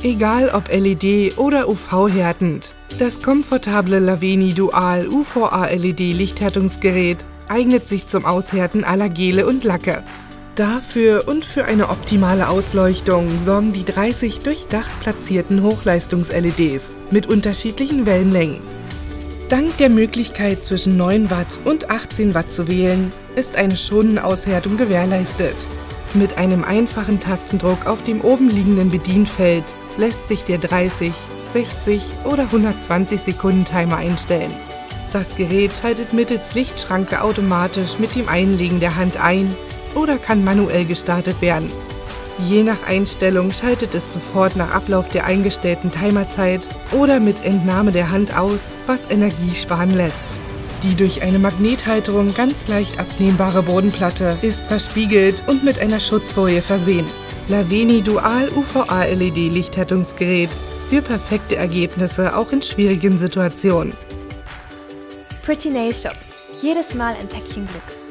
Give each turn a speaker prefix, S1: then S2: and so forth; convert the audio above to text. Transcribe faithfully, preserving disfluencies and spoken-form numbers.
S1: Egal ob L E D oder U V-härtend, das komfortable Laveni Dual U V A L E D-Lichthärtungsgerät eignet sich zum Aushärten aller Gele und Lacke. Dafür und für eine optimale Ausleuchtung sorgen die dreißig durchdacht platzierten Hochleistungs-L E Ds mit unterschiedlichen Wellenlängen. Dank der Möglichkeit zwischen neun Watt und achtzehn Watt zu wählen, ist eine schonende Aushärtung gewährleistet. Mit einem einfachen Tastendruck auf dem oben liegenden Bedienfeld lässt sich der dreißig, sechzig oder hundertzwanzig Sekunden Timer einstellen. Das Gerät schaltet mittels Lichtschranke automatisch mit dem Einlegen der Hand ein oder kann manuell gestartet werden. Je nach Einstellung schaltet es sofort nach Ablauf der eingestellten Timerzeit oder mit Entnahme der Hand aus, was Energie sparen lässt. Die durch eine Magnethalterung ganz leicht abnehmbare Bodenplatte ist verspiegelt und mit einer Schutzfolie versehen. Laveni Dual U V A L E D Lichthärtungsgerät für perfekte Ergebnisse auch in schwierigen Situationen.
S2: Pretty Nail Shop. Jedes Mal ein Päckchen Glück.